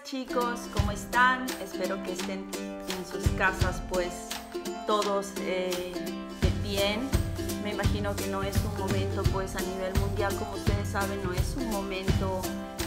chicos, ¿cómo están? Espero que estén en sus casas pues todos bien. Me imagino que no es un momento pues a nivel mundial, como ustedes saben, no es un momento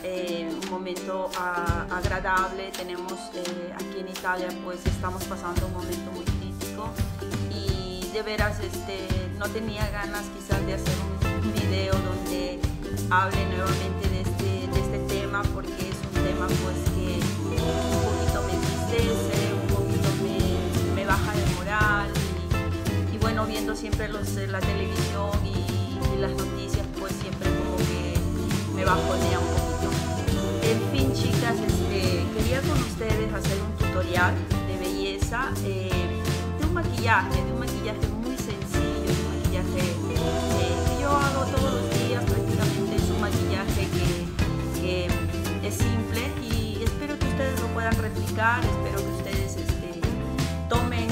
agradable. Tenemos aquí en Italia pues estamos pasando un momento muy crítico y de veras no tenía ganas quizás de hacer un video donde hable nuevamente de este tema, porque es un tema pues que un poquito me entristece, un poquito me baja de moral y bueno, viendo siempre la televisión y las noticias pues siempre como que me bajonea un poquito. En fin, chicas, quería con ustedes hacer un tutorial de belleza, de un maquillaje muy sencillo, un maquillaje que yo hago todos los días prácticamente. Es un maquillaje que es simple y espero que ustedes lo puedan replicar. Espero que ustedes tomen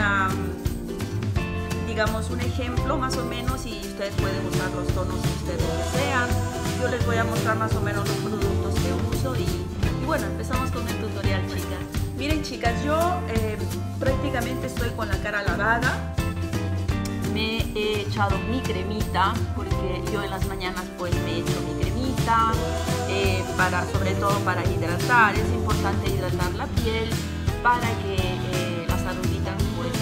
digamos un ejemplo más o menos, y ustedes pueden usar los tonos que ustedes desean. Yo les voy a mostrar más o menos los productos que uso y bueno, empezamos con el tutorial, chicas. Miren, chicas, yo prácticamente estoy con la cara lavada. Me he echado mi cremita, porque yo en las mañanas pues me echo mi cremita, sobre todo para hidratar. Es importante hidratar la piel para que las arruguitas pues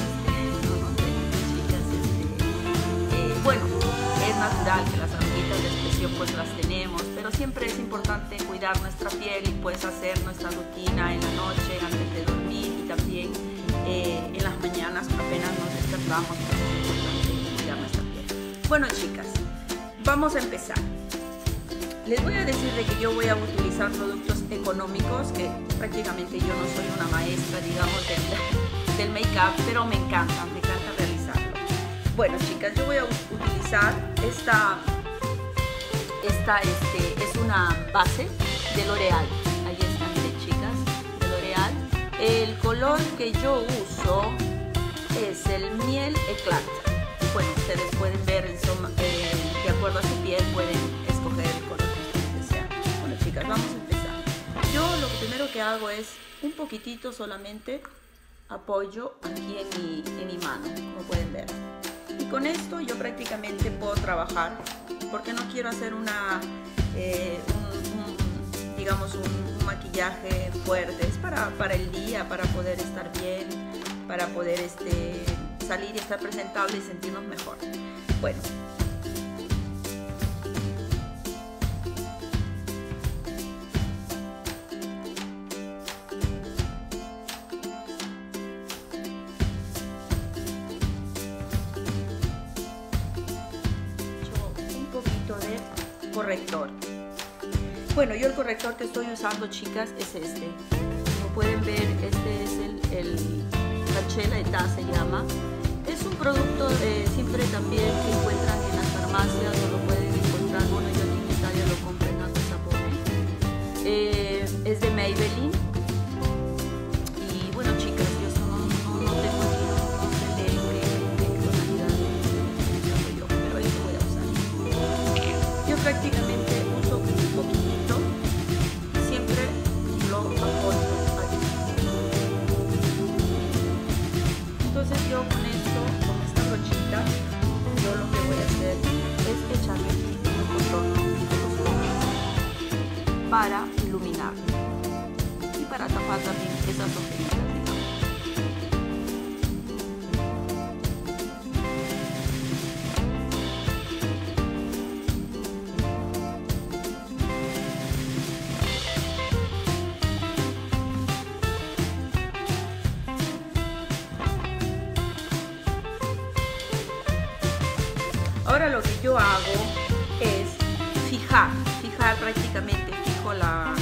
bueno, es natural que las arruguitas de expresión pues las tenemos, pero siempre es importante cuidar nuestra piel y pues hacer nuestra rutina en la noche antes de dormir y también en las mañanas apenas nos despertamos. Bueno, chicas, vamos a empezar. Les voy a decir de que yo voy a utilizar productos económicos, que prácticamente yo no soy una maestra, digamos, del make-up, pero me encanta realizarlo. Bueno, chicas, yo voy a utilizar esta es una base de L'Oreal. Ahí están, chicas, de L'Oreal. El color que yo uso es el Miel Eclat. Bueno, ustedes pueden ver de acuerdo a su piel, pueden escoger el color que ustedes desean. Bueno, chicas, vamos a empezar. Yo lo primero que hago es un poquitito solamente apoyo aquí en mi mano, como pueden ver. Y con esto yo prácticamente puedo trabajar, porque no quiero hacer digamos un maquillaje fuerte. Es para el día, para poder estar bien, para poder salir y estar presentable y sentirnos mejor. Bueno, un poquito de corrector. Bueno, yo el corrector que estoy usando, chicas, es como pueden ver, este es el Chela Età se llama. Es un producto siempre también que encuentran en las farmacias, o lo pueden encontrar. Bueno, yo aquí en Italia lo compré en Alto Sapone. Es de Maybelline. Y bueno, chicas, yo no tengo aquí, no sé qué tonalidad uso yo, pero ahí lo voy a usar. Yo prácticamente uso un poquitito, siempre lo apoyo. Entonces yo con esta brochita, yo lo que voy a hacer es echarle un contorno para iluminar y para tapar también esas ojeritas. Ahora lo que yo hago es fijar prácticamente, fijo la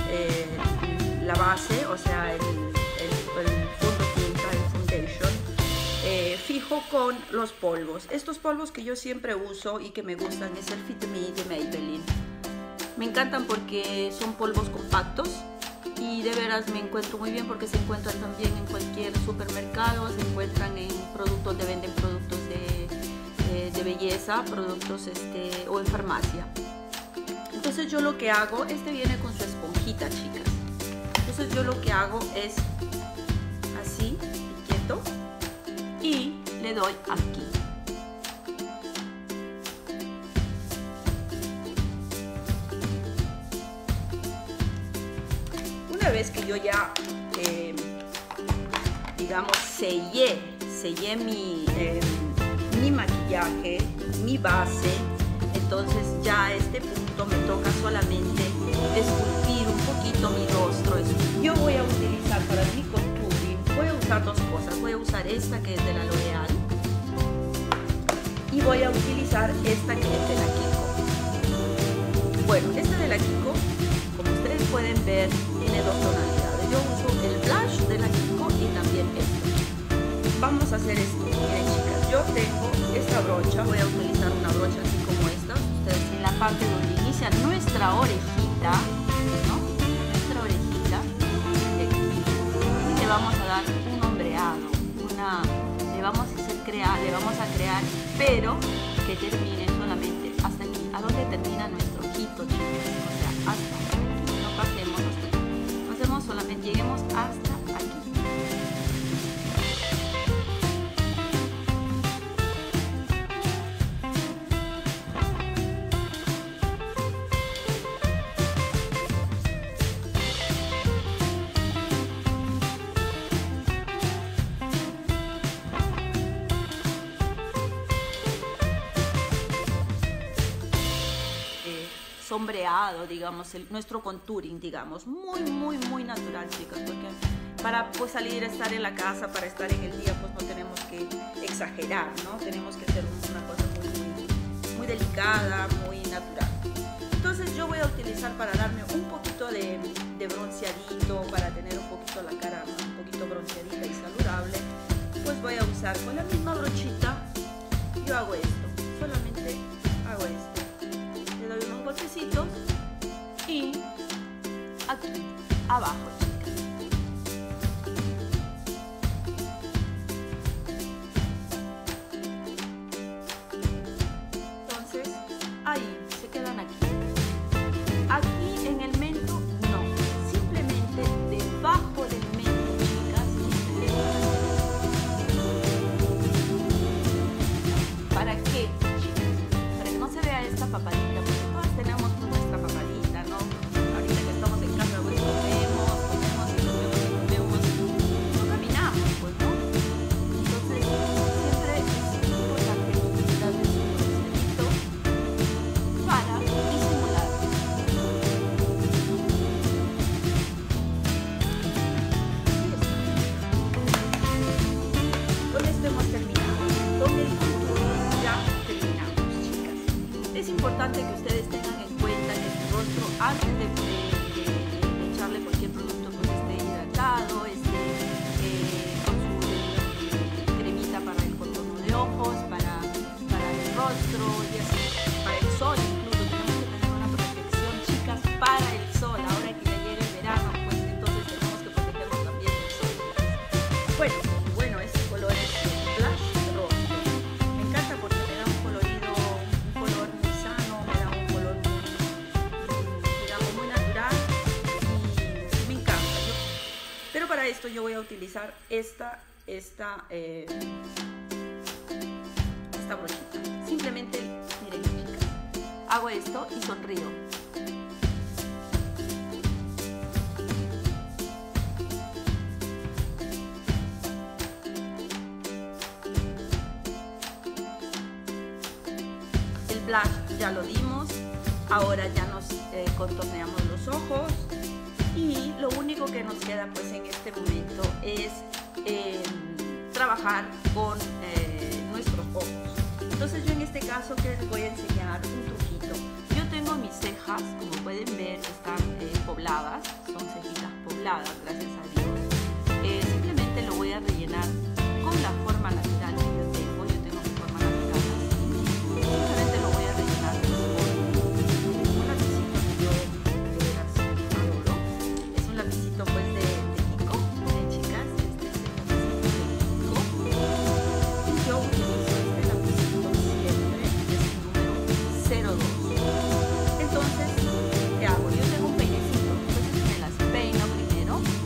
base, o sea, el fondo tinta, el foundation, fijo con los polvos. Estos polvos que yo siempre uso y que me gustan es el Fit Me de Maybelline. Me encantan porque son polvos compactos y de veras me encuentro muy bien, porque se encuentran también en cualquier supermercado, se encuentran en productos, venden productos de belleza, productos o en farmacia. Entonces yo lo que hago, viene con su esponjita, chicas. Entonces yo lo que hago es así, quieto, y le doy aquí. Una vez que yo ya, digamos, sellé mi maquillaje, mi base, entonces ya a este punto me toca solamente esculpir un poquito mi rostro. Yo voy a utilizar para mi contouring, voy a usar dos cosas. Voy a usar esta que es de la L'Oreal y voy a utilizar esta que es de la Kiko. Bueno, esta de la Kiko, como ustedes pueden ver, tiene dos tonalidades. Yo uso el blush de la Kiko y también esto. Vamos a hacer esto. Miren, chicas, yo tengo esta brocha, voy a utilizar una brocha así como esta. Ustedes en la parte donde inicia nuestra orejita, ¿no? Nuestra orejita de aquí. Y le vamos a dar un ombreado, le vamos a crear, pero que termine solamente hasta aquí, a donde termina nuestro ojito, chicos. O sea, hasta aquí. No pasemos hasta aquí. Pasemos solamente, lleguemos hasta aquí. Sombreado, digamos, nuestro contouring, digamos, muy natural, chicas, porque para pues salir a estar en la casa, para estar en el día, pues no tenemos que exagerar, ¿no? Tenemos que hacer una cosa muy delicada, muy natural. Entonces yo voy a utilizar para darme un poquito de bronceadito, para tener un poquito la cara un poquito bronceadita y saludable, pues voy a usar con la misma brochita, yo hago esto, solamente hago esto. Le doy unos golpecitos y aquí abajo, chicas. Entonces ahí se quedan aquí. Aquí en el mento no, simplemente debajo del mento, chicas. ¿Para qué, chicas? Para que no se vea esta papadita. Tenemos nuestra papadita, ¿no? Ahorita que estamos en casa, pues comemos, no caminamos, pues, ¿no? Entonces, siempre es importante darle su bronceadito para disimular. Con esto hemos terminado. Con el contouring ya terminamos, chicas. Es importante que ustedes tengan en cuenta que su rostro, antes de echarle cualquier producto, pues esté hidratado, esté con su cremita para el contorno de ojos, para el rostro y así, para el sol incluso. Tenemos que tener una protección, chicas, para el sol. Ahora que ya llega el verano, pues entonces tenemos que protegernos también del sol. Bueno, este color es blush rojo. Me encanta porque me da un colorido, un color muy sano, me da un color digamos, muy natural y me encanta. Pero para esto yo voy a utilizar esta brochita. Simplemente, miren, chicas, hago esto y sonrío. El blush ya lo dimos, ahora ya nos contorneamos los ojos y lo único que nos queda pues en este momento es trabajar con nuestros ojos. Entonces yo en este caso que les voy a enseñar un truquito. Yo tengo mis cejas, como pueden ver, están pobladas, son cejitas pobladas, gracias a Dios. Simplemente lo voy a rellenar con la forma natural que yo tengo. Yo tengo mi forma natural así. Simplemente lo voy a rellenar con un lapicito que yo de veras adoro. Es un lapicito pues de Kiko, chicas. Este es el lapicito de Kiko. Y yo utilizo este lapicito siempre, es el número 02. Entonces, ¿qué hago? Yo tengo un peinecito, entonces me las peino primero.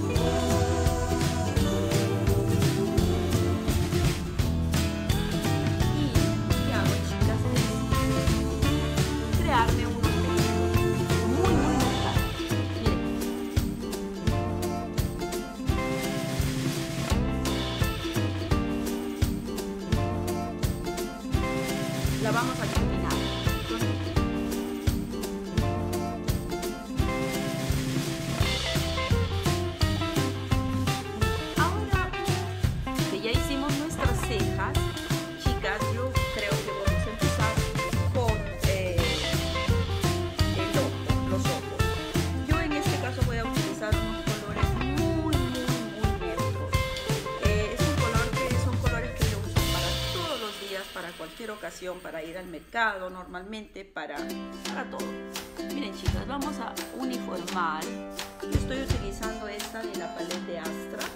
ocasión para ir al mercado, normalmente para todo. Miren chicas, vamos a uniformar. Yo estoy utilizando esta de la paleta de Astra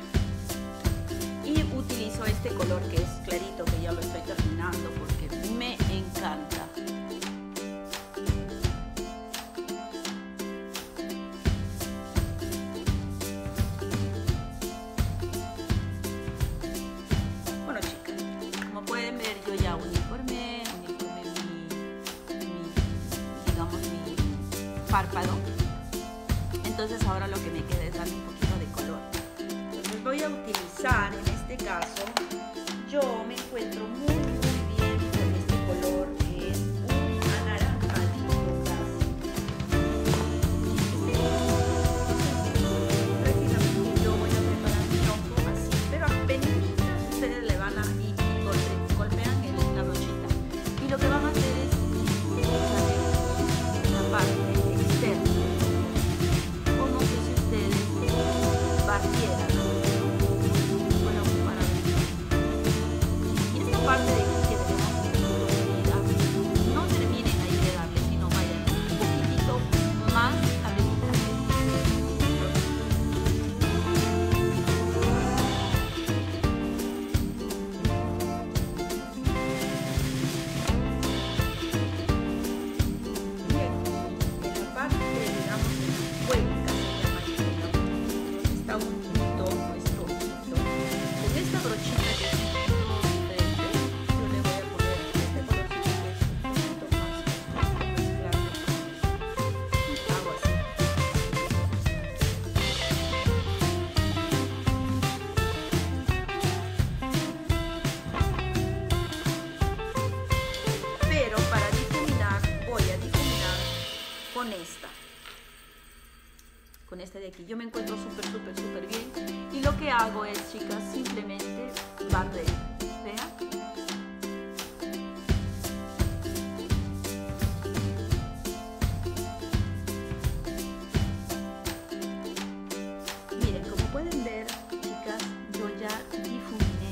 y utilizo este color que es clarito, que ya lo estoy terminando porque me encanta. Bueno chicas, como pueden ver yo ya uniformé mi párpado. Entonces ahora lo que me queda es darle un poquito de color. Entonces voy a utilizar, en este caso, yo me encuentro muy bien con este color que es un anaranjadito casi. Prácticamente yo voy a preparar mi ojo así, pero apenas ustedes le van a ir y golpean la brochita. Y lo que van a hacer es la parte externa. Y esta parte de aquí que tenemos unida, no terminen ahí de darle, sino vayan un poquitito más arriba. Y aquí, en la parte, digamos, de la cuenca, está unito nuestro ojito. Con esta brochita que es un poquito diferente, yo le voy a poner este colorcito que es un poquito más claro. Y hago así. Pero para difuminar, voy a difuminar con esta. Con este de aquí. Yo me encuentro súper bien. Y lo que hago es, chicas, simplemente barrer. ¿Vean? Miren, como pueden ver, chicas, yo ya difuminé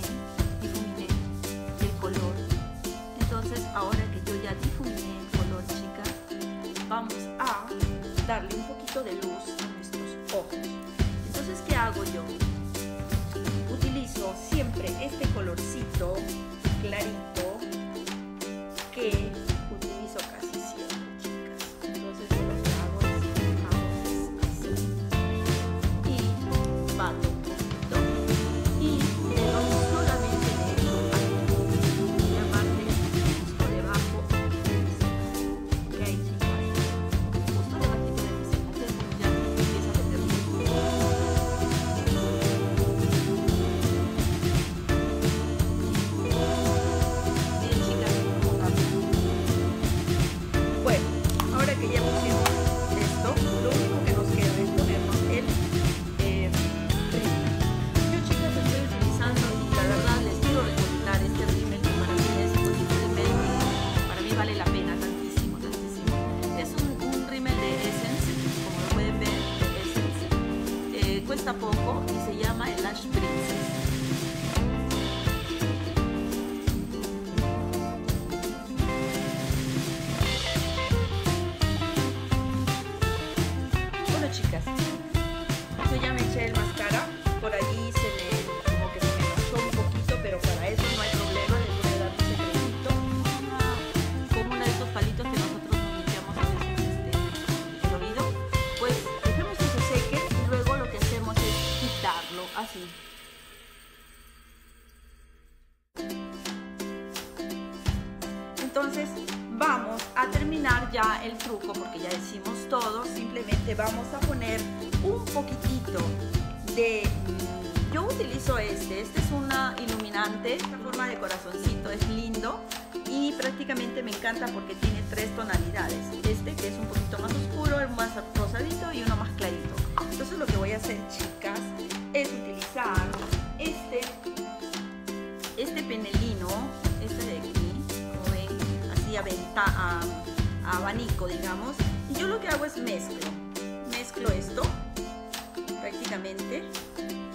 el color. Entonces, ahora que yo ya difuminé el color, chicas, vamos a darle un poquito de luz a nuestros ojos. Entonces, ¿qué hago yo? Utilizo siempre este colorcito clarito que utilizo casi siempre, chicas. Entonces, yo lo que hago es así y bato un poquito y le doy solamente de esto aquí y la parte justo debajo de mi ceja. ¿Ok, chicas? Justo debajo de mi ceja. Entonces, ya empieza a meter bien, chicas, como cambia. Bueno, ahora que ya pusimos esto, lo único que nos queda es ponernos el rímel. Yo, chicas, estoy utilizando y la verdad les quiero recomendar este rímel que para mí es un rímel que para mí vale la pena tantísimo. Es un rímel de Essence, como lo pueden ver, de Essence. Cuesta poco y se llama el Lash Princess. Bueno, chicas, yo ya me eché el mascara, por allí como que se me manchó un poquito, pero para eso no hay problema, les voy a dar un secretito con uno de estos palitos que nosotros nos limpiamos a veces el oído. Pues dejemos que se seque y luego lo que hacemos es quitarlo así. Entonces vamos a terminar ya el truco porque ya hicimos todo. Simplemente vamos a poner un poquitito de... Yo utilizo este es una iluminante, esta forma de corazoncito es lindo y prácticamente me encanta porque tiene 3 tonalidades. Este que es un poquito más oscuro, el más rosadito y uno más clarito. Entonces lo que voy a hacer, chicas, es utilizar este penelino, este de aquí, como ven, así a abanico, digamos. Y yo lo que hago es mezclo esto prácticamente